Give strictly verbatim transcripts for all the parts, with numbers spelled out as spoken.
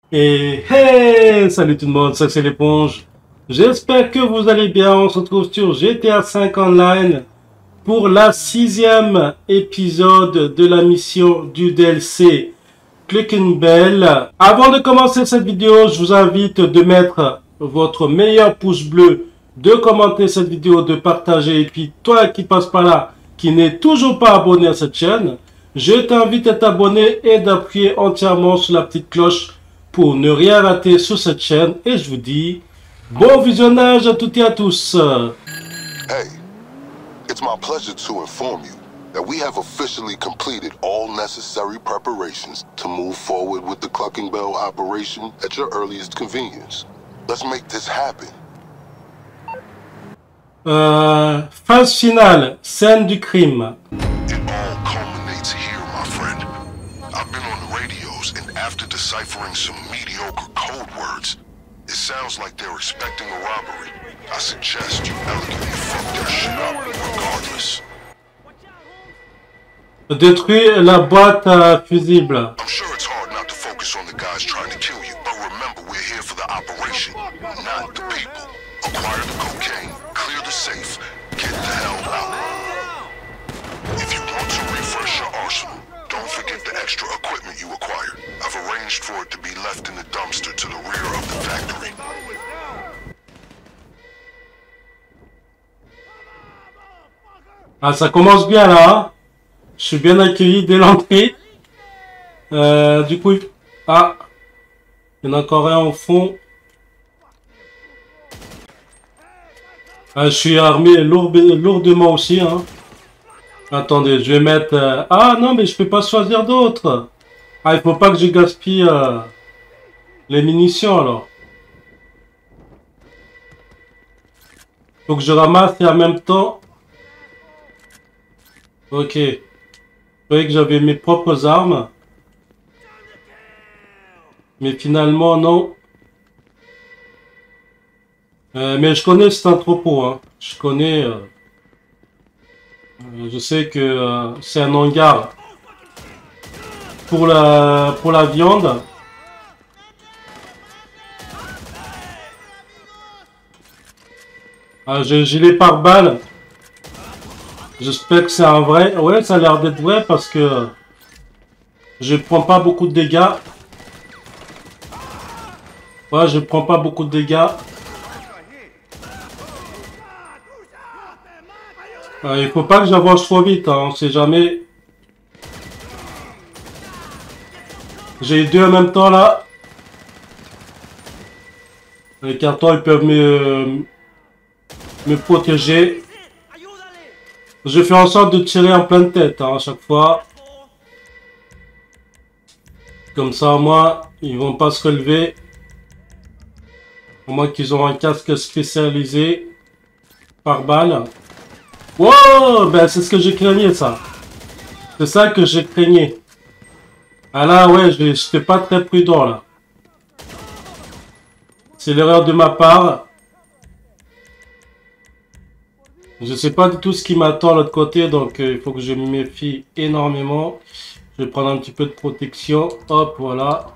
Et hey, salut tout le monde, ça c'est l'éponge. J'espère que vous allez bien. On se retrouve sur G T A cinq Online pour la sixième épisode de la mission du D L C Clucking Bell. Avant de commencer cette vidéo, je vous invite de mettre votre meilleur pouce bleu, de commenter cette vidéo, de partager. Et puis toi qui passe par là, qui n'est toujours pas abonné à cette chaîne, je t'invite à t'abonner et d'appuyer entièrement sur la petite cloche pour ne rien rater sur cette chaîne. Et je vous dis bon visionnage à toutes et à tous. Hey, it's my pleasure to inform you that we have officially completed all necessary preparations to move forward with the Clucking Bell operation at your earliest convenience. Let's make this happen. Euh, phase finale, scène du crime. It all culminates here, my friend. I've been on the radios, and after deciphering some mediocre code words, it sounds like they're expecting a robbery. I suggest you elegantly fuck their shit up regardless. Détruire la boîte à fusibles. I'm sure it's hard not to focus on the guys trying to kill you, but remember we're here for the operation, not the people. Acquire the cocaine, clear the safe, get the hell out. If you want to refresh your arsenal, don't forget the extra equipment you acquired. I've arranged for it to be left in the dumpster to the rear of the factory. Ah, ça commence bien là. Hein, je suis bien accueilli dès l'entrée. Euh, du coup, ah, il y en a encore un au fond. Ah, je suis armé lourd, lourdement aussi. Hein. Attendez, je vais mettre... Euh... Ah non, mais je peux pas choisir d'autres. Ah, il faut pas que je gaspille euh, les munitions alors. Faut que je ramasse et en même temps... Ok. Je croyais que j'avais mes propres armes. Mais finalement, non. Euh, mais je connais cet entrepôt. Hein. Je connais... Euh... Je sais que euh, c'est un hangar pour la pour la viande. Ah, j'ai un gilet pare-balles. J'espère que c'est un vrai. Ouais, ça a l'air d'être vrai parce que je prends pas beaucoup de dégâts. Ouais, je prends pas beaucoup de dégâts. Euh, il faut pas que j'avance trop vite, hein, on sait jamais. J'ai deux en même temps là. Les cartons ils peuvent me, me protéger. Je fais en sorte de tirer en pleine tête hein, à chaque fois. Comme ça au moins ils vont pas se relever. Au moins qu'ils ont un casque spécialisé par balle. Wow, ben c'est ce que j'ai craigné ça. C'est ça que j'ai craigné. Ah là ouais, je n'étais pas très prudent là. C'est l'erreur de ma part. Je sais pas du tout ce qui m'attend de l'autre côté, donc euh, il faut que je me méfie énormément. Je vais prendre un petit peu de protection. Hop, voilà.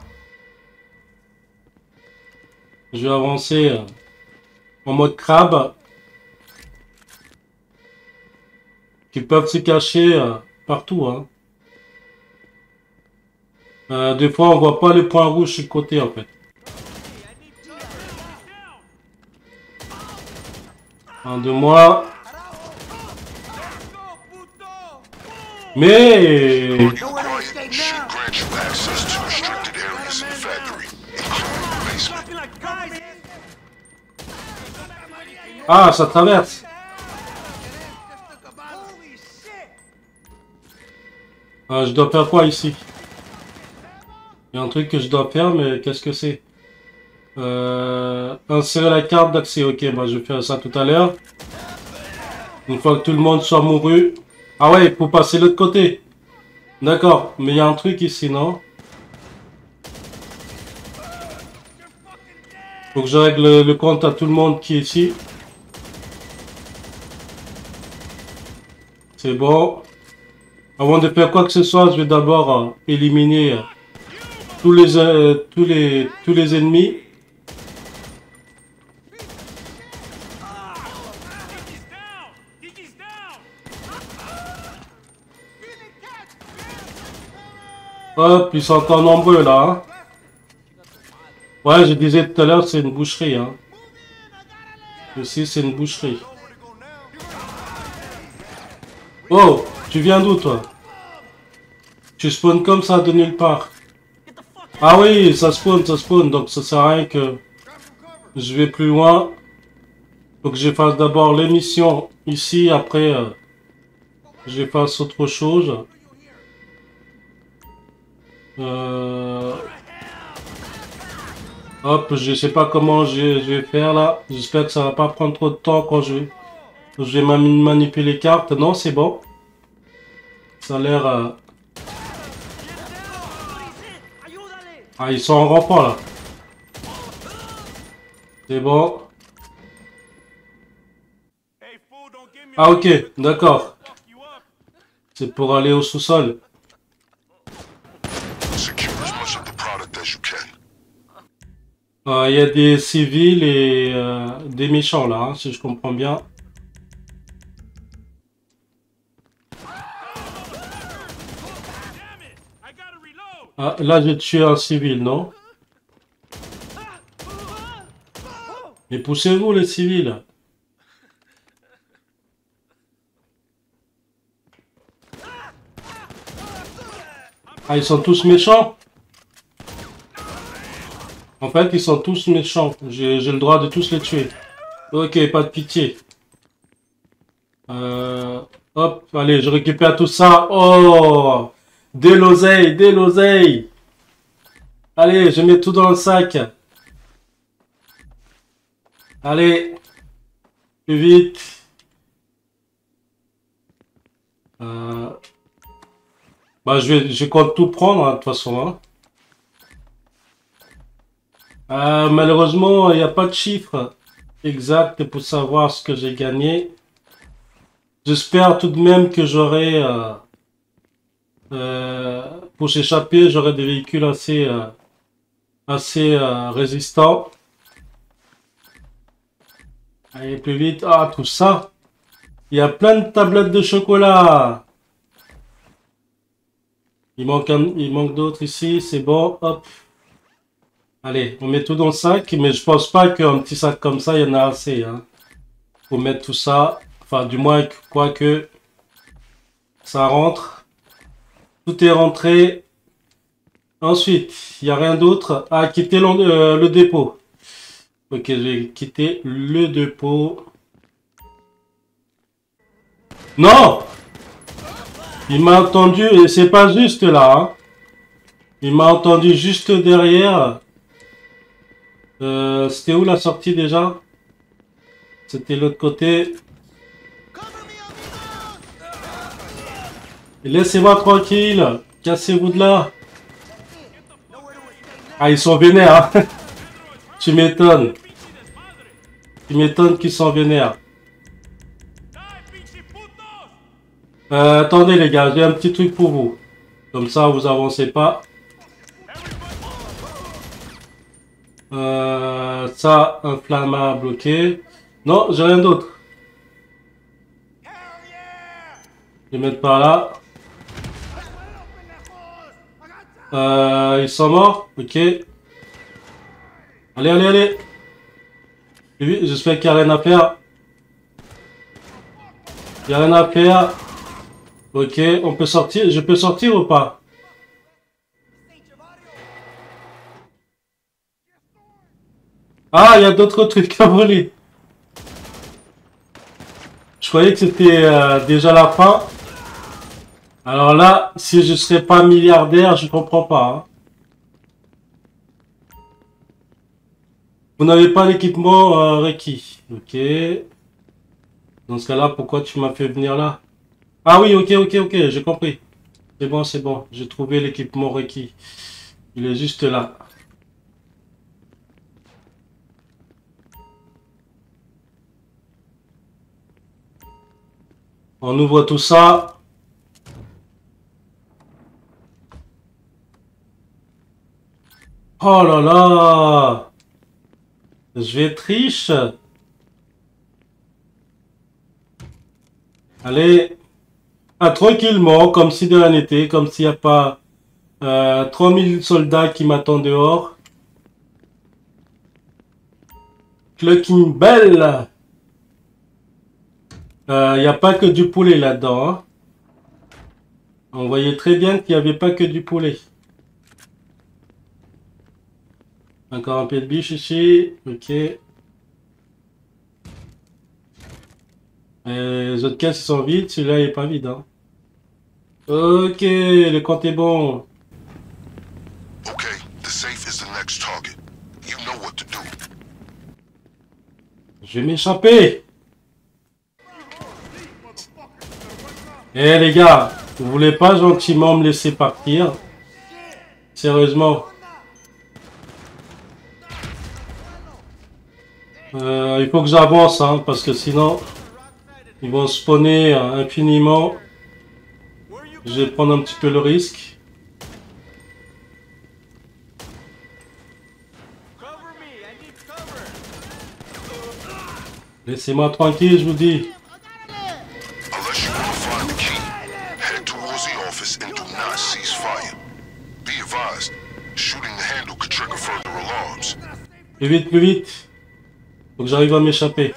Je vais avancer euh, en mode crabe. Qui peuvent se cacher euh, partout. Hein. Euh, des fois, on voit pas les points rouges sur le côté, en fait. Un de moi. Mais... Ah, ça traverse. Ah, je dois faire quoi ici? Il y a un truc que je dois faire, mais qu'est-ce que c'est? euh, Insérer la carte d'accès. Ok, bah je vais faire ça tout à l'heure. Une fois que tout le monde soit mouru. Ah ouais, il faut passer de l'autre côté. D'accord, mais il y a un truc ici, non? Faut que je règle le, le compte à tout le monde qui est ici. C'est bon. Avant de faire quoi que ce soit, je vais d'abord euh, éliminer euh, tous les, euh, tous les, tous les ennemis. Hop, ils sont encore nombreux là. Hein. Ouais, je disais tout à l'heure, c'est une boucherie. Hein. Ici, c'est une boucherie. Oh, tu viens d'où toi? Tu spawns comme ça de nulle part. Ah oui, ça spawn, ça spawn, donc ça sert à rien que je vais plus loin. Faut que je fasse d'abord l'émission ici, après euh, je fasse autre chose. Euh... Hop, je sais pas comment je, je vais faire là. J'espère que ça va pas prendre trop de temps quand je, je vais manipuler les cartes. Non, c'est bon. Ça a l'air... Euh... Ah, ils sont en rampant là. C'est bon. Ah ok, d'accord. C'est pour aller au sous-sol. Il euh, y a des civils et euh, des méchants là, hein, si je comprends bien. Ah, là j'ai tué un civil, non? Mais poussez-vous les civils. Ah, ils sont tous méchants? En fait, ils sont tous méchants. J'ai le droit de tous les tuer. Ok, pas de pitié. Euh, hop, allez, je récupère tout ça. Oh, de l'oseille, de l'oseille. Allez, je mets tout dans le sac. Allez, plus vite. Euh, bah, je vais, je compte tout prendre, hein, de toute façon. Hein. Euh, malheureusement, il n'y a pas de chiffre exact pour savoir ce que j'ai gagné. J'espère tout de même que j'aurai, euh, euh, pour s'échapper, j'aurai des véhicules assez, euh, assez euh, résistants. Allez, plus vite. Ah, tout ça. Il y a plein de tablettes de chocolat. Il manque, un, il manque d'autres ici. C'est bon. Hop. Allez, on met tout dans le sac. Mais je pense pas qu'un petit sac comme ça, il y en a assez. Hein. Faut mettre tout ça. Enfin, du moins, quoi que ça rentre. Tout est rentré. Ensuite, il n'y a rien d'autre. Ah, quitter le, euh, le dépôt. Ok, je vais quitter le dépôt. Non! Il m'a entendu et c'est pas juste là. Hein. Il m'a entendu juste derrière. Euh, C'était où la sortie déjà? C'était l'autre côté. Laissez-moi tranquille. Cassez-vous de là. Ah, ils sont vénères. Hein. Tu m'étonnes. Tu m'étonnes qu'ils sont vénères. Euh, attendez les gars, j'ai un petit truc pour vous. Comme ça, vous avancez pas. Euh, ça, inflammable, ok. Non, j'ai rien d'autre. Je vais mettre par là. Euh, ils sont morts, ok. Allez, allez, allez. J'espère qu'il n'y a rien à faire. Il n'y a rien à faire. Ok, on peut sortir. Je peux sortir ou pas? Ah, il y a d'autres trucs à voler. Je croyais que c'était euh, déjà la fin. Alors là, si je serais pas milliardaire, je comprends pas. Hein. Vous n'avez pas l'équipement euh, requis. Ok. Dans ce cas-là, pourquoi tu m'as fait venir là? Ah oui, ok, ok, ok, j'ai compris. C'est bon, c'est bon. J'ai trouvé l'équipement requis. Il est juste là. On ouvre tout ça. Oh là là! Je vais triche. Allez. Ah, tranquillement, comme si de rien n'était, comme s'il n'y a pas euh, trois mille soldats qui m'attendent dehors. Clucking Bell. Il n'y a pas que du poulet là-dedans. Hein. On voyait très bien qu'il n'y avait pas que du poulet. Encore un pied de biche ici. Ok. Et les autres caisses sont vides. Celui-là il n'est pas vide. Hein. Ok, le compte est bon. Okay, the safe is the next target. You know what to do. Je vais m'échapper. Eh les gars, vous voulez pas gentiment me laisser partir? Sérieusement. Euh, il faut que j'avance, hein, parce que sinon, ils vont spawner infiniment. Je vais prendre un petit peu le risque. Laissez-moi tranquille, je vous dis. Unless you want to find the key, head towards the office and do not cease fire. Be advised, shooting the handle could trigger further alarms. Plus vite, plus vite. Faut que j'arrive à m'échapper.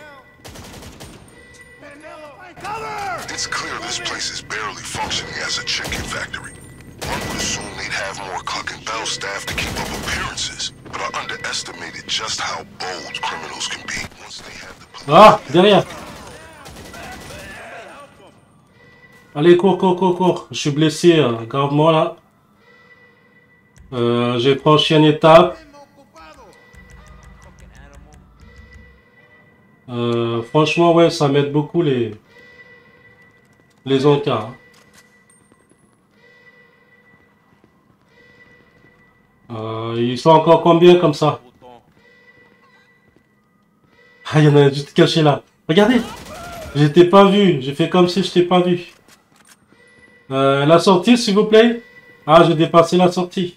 It's clear this place is barely functioning as a chicken factory. One would assume they'd have more Cluck and Bell staff to keep up appearances, but I underestimated just how bold criminals can be once they have the police. Ah, derrière. Allez, cours, cours, cours, cours. Je suis blessé euh, gravement là. Euh, J'ai franchi une étape. Euh, franchement, ouais, ça m'aide beaucoup les les encas. Hein. Euh, ils sont encore combien comme ça? Ah, il y en a juste caché là. Regardez, je t'ai pas vu. J'ai fait comme si je t'ai pas vu. Euh, la sortie, s'il vous plaît. Ah, j'ai dépassé la sortie.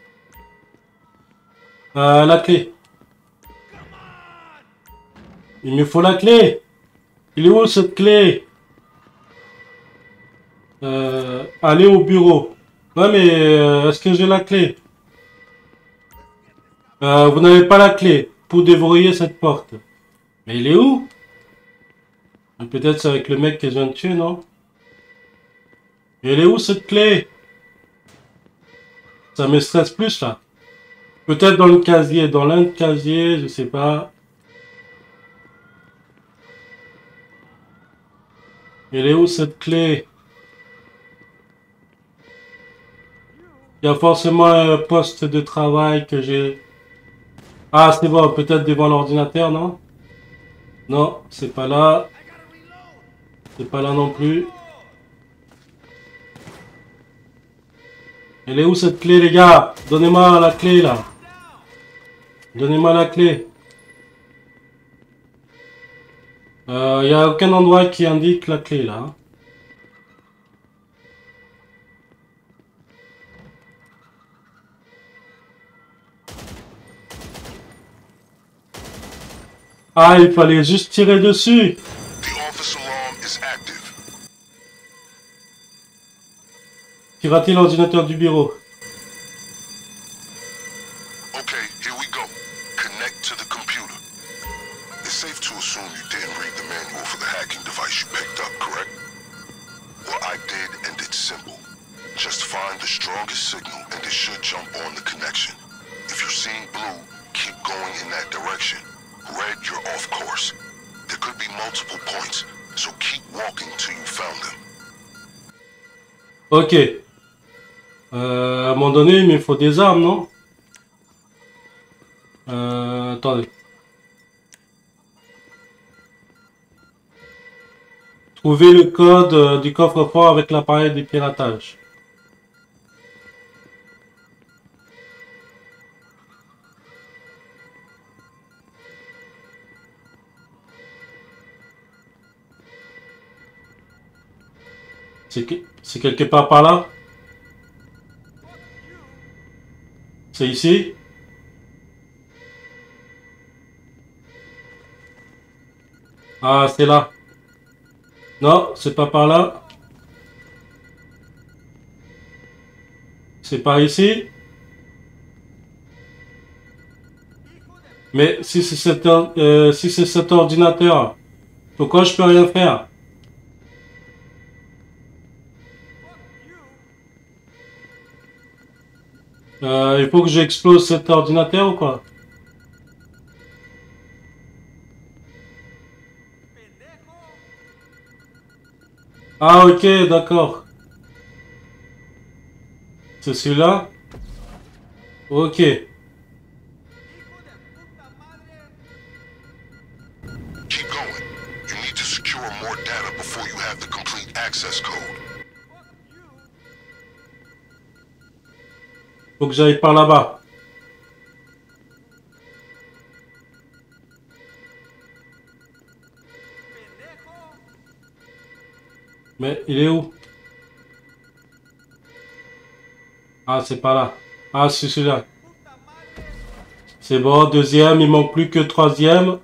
Euh, la clé. Il me faut la clé. Il est où cette clé? Euh, aller au bureau. Ouais, mais euh, est-ce que j'ai la clé? Euh, vous n'avez pas la clé pour déverrouiller cette porte. Mais il est où? Peut-être c'est avec le mec que je viens de tuer, non? Elle est où cette clé? Ça me stresse plus là. Peut-être dans le casier, dans l'un des casiers, je sais pas. Elle est où cette clé? Il y a forcément un poste de travail que j'ai. Ah, c'est bon, peut-être devant l'ordinateur, non? Non, c'est pas là. C'est pas là non plus. Elle est où cette clé, les gars? Donnez-moi la clé, là. Donnez-moi la clé. Il euh, n'y a aucun endroit qui indique la clé, là. Hein. Ah, il fallait juste tirer dessus. Pirater l'ordinateur du bureau. Okay, here we go. Connect to the computer. It's safe to assume you didn't read the manual for the hacking device you picked up, correct? What I did, and it's simple. Just find the strongest signal and it should jump on the connection. If you're seeing blue, keep going in that direction. Red, you're off course. There could be multiple points, so keep walking till you found them. Ok. Euh, à un moment donné, il me faut des armes, non? Euh, attendez. Trouvez le code euh, du coffre-fort avec l'appareil de piratage. C'est quelque part par là? C'est ici? Ah, c'est là. Non, c'est pas par là. C'est par ici. Mais si c'est cet, euh, si c'est cet ordinateur, pourquoi je peux rien faire? Euh, il faut que j'explose cet ordinateur ou quoi? Ah ok, d'accord. C'est celui-là? Ok. Keep going. You need to secure more data before you have the complete access code. Faut que j'aille par là-bas. Mais il est où? Ah, c'est pas là. Ah, c'est celui-là. C'est bon, deuxième, il manque plus que troisième.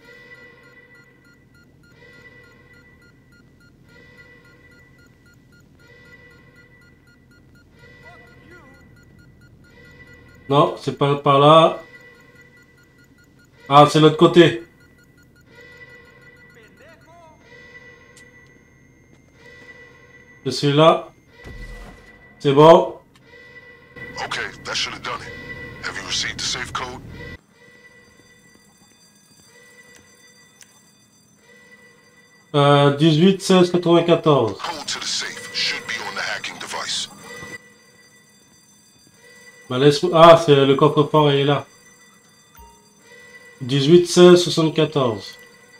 Non, c'est pas par là. Ah, c'est l'autre côté. C'est celui-là. C'est bon. Okay, that should have done it. Have you received the safe code? Euh, dix-huit seize quatre-vingt-quatorze. Code to the safe should be on the hacking device. Bah, laisse... Ah, c'est le coffre-fort, il est là. dix-huit seize soixante-quatorze.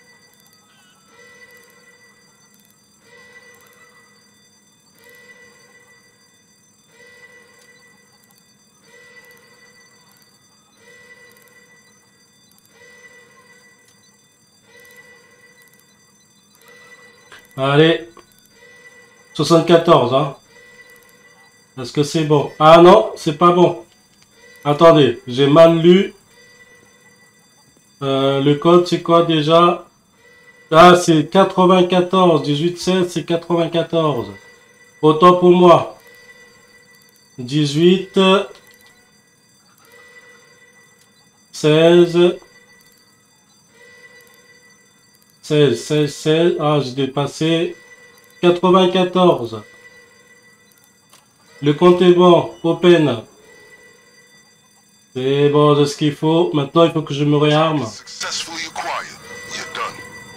Allez. soixante-quatorze, hein. Est-ce que c'est bon? Ah non, c'est pas bon. Attendez, j'ai mal lu. Euh, le code, c'est quoi déjà? Ah, c'est quatre-vingt-quatorze. dix-huit seize, c'est quatre-vingt-quatorze. Autant pour moi. dix-huit seize seize, seize, seize. Ah, j'ai dépassé. quatre-vingt-quatorze. Le compte est bon. Open. C'est bon, c'est ce qu'il faut. Maintenant, il faut que je me réarme. Successfully acquired. You're done.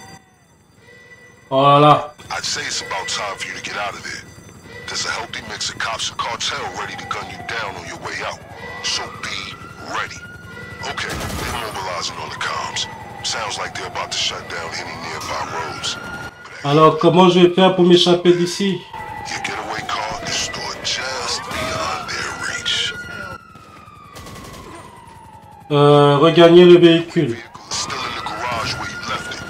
Oh là là. I'd say it's about time for you to get out of there. There's a healthy mix of cops and cartel ready to gun you down on your way out. So be ready. Okay, they're mobilizing on the comms. Sounds like they're about to shut down any nearby roads. Alors, comment je vais faire pour m'échapper d'ici? Your getaway car is stored just beyond their reach. Euh, regagner le véhicule. Vehicle is still in the garage where you left it.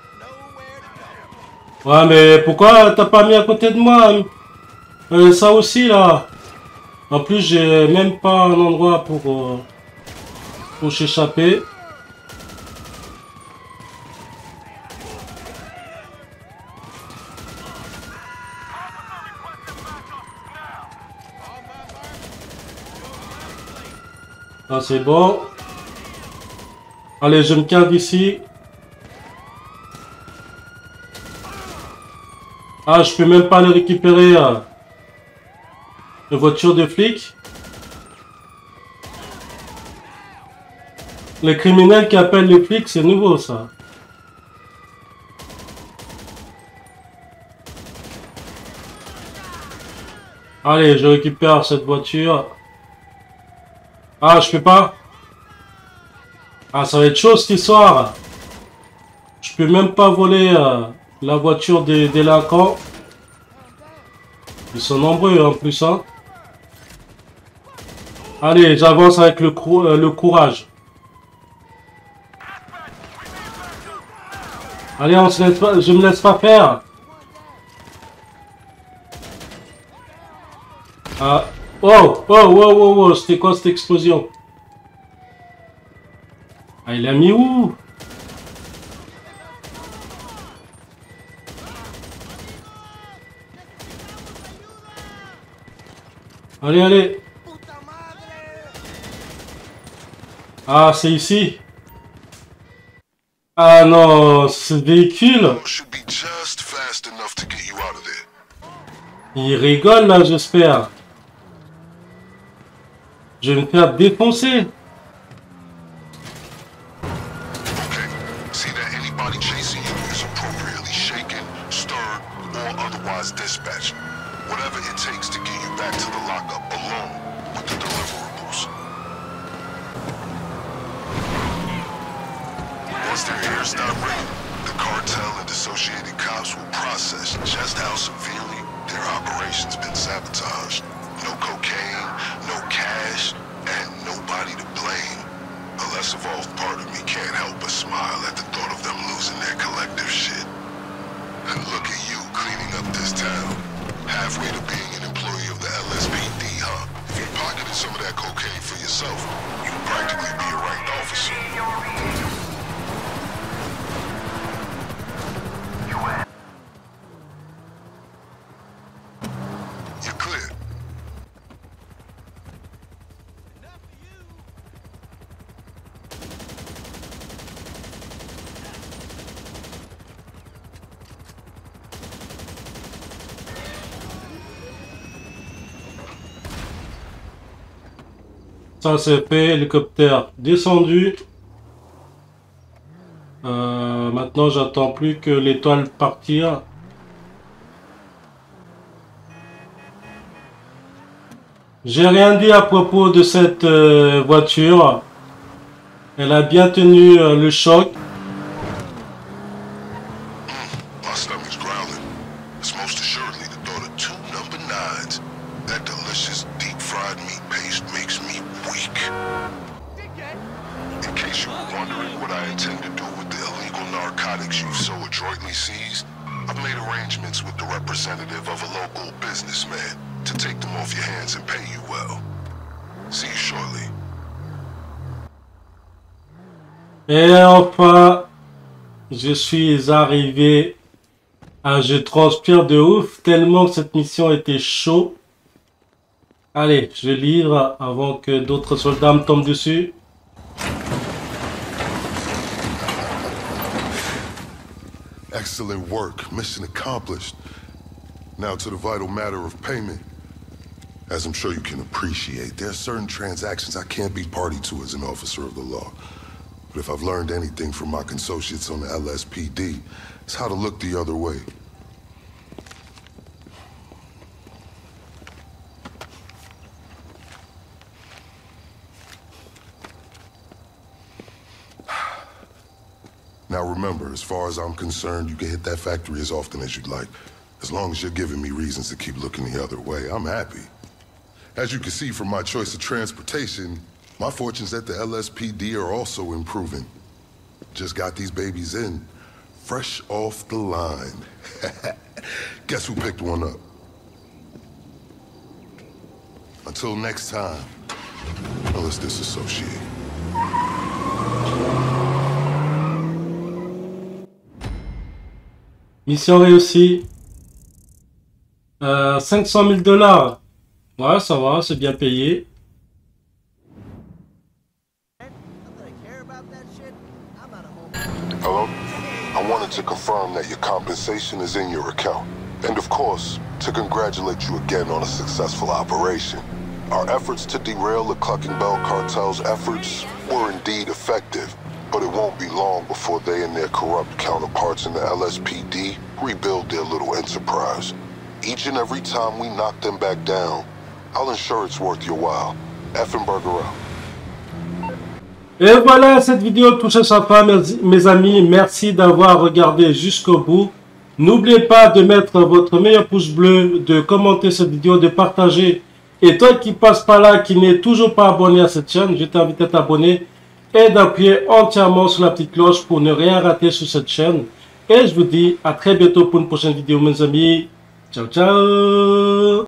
Ouais, mais pourquoi t'as pas mis à côté de moi? Euh, ça aussi, là. En plus, j'ai même pas un endroit pour, euh, pour s'échapper. Ah, c'est bon. Allez, je me calme ici. Ah, je peux même pas aller récupérer euh, la voiture de flic. Les criminels qui appellent les flics, c'est nouveau ça. Allez, je récupère cette voiture. Ah, je peux pas. Ah, ça va être chaud cette histoire. Je peux même pas voler euh, la voiture des délinquants. Ils sont nombreux en plus, hein. Allez, j'avance avec le, euh, le courage. Allez, on se laisse pas, je me laisse pas faire. Ah. Oh, oh, oh, oh, oh, c'était quoi cette explosion? Ah, il a mis où? Allez, allez. Ah, c'est ici. Ah non, ce véhicule. Il rigole là, j'espère. Je vais me faire défoncer. Once their ears start ringing, the cartel and associated cops will process just how severely their operation's been sabotaged. No cocaine, no cash, and nobody to blame. A less evolved part of me can't help but smile at the thought of them losing their collective shit. And look at you cleaning up this town. Halfway to being an employee of the L S P D, huh? If you pocketed some of that cocaine for yourself, you'd practically be a ranked officer. Ça c'est fait, hélicoptère descendu. Euh, maintenant j'attends plus que l'étoile partir. J'ai rien dit à propos de cette euh, voiture. Elle a bien tenu euh, le choc. Et enfin, je suis arrivé. Ah, je transpire de ouf tellement que cette mission était chaud. Allez, je livre avant que d'autres soldats me tombent dessus. Excellent work. Mission accomplished. Now to the vital matter of payment. As I'm sure you can appreciate, there are certain transactions I can't be party to as an officer of the law. But if I've learned anything from my consociates on the L S P D, it's how to look the other way. Now remember, as far as I'm concerned, you can hit that factory as often as you'd like. As long as you're giving me reasons to keep looking the other way, I'm happy. As you can see from my choice of transportation, my fortunes at the L S P D are also improving. Just got these babies in, fresh off the line. Guess who picked one up? Until next time, well, let's disassociate. Mission réussie. Euh, cinq cent mille dollars. Ouais, ça va, c'est bien payé. Hello? I wanted to confirm that your compensation is in your account. And of course, to congratulate you again on a successful operation. Our efforts to derail the Clucking Bell cartel's efforts were indeed effective, but it won't be long before they and their corrupt counterparts in the L S P D rebuild their little enterprise. Each and every time we knock them back down, I'll ensure it's worth your while. Effenberger out. Et voilà, cette vidéo touche à sa fin, mes amis. Merci d'avoir regardé jusqu'au bout. N'oubliez pas de mettre votre meilleur pouce bleu, de commenter cette vidéo, de partager. Et toi qui passe par là, qui n'est toujours pas abonné à cette chaîne, je t'invite à t'abonner et d'appuyer entièrement sur la petite cloche pour ne rien rater sur cette chaîne. Et je vous dis à très bientôt pour une prochaine vidéo, mes amis. Ciao, ciao!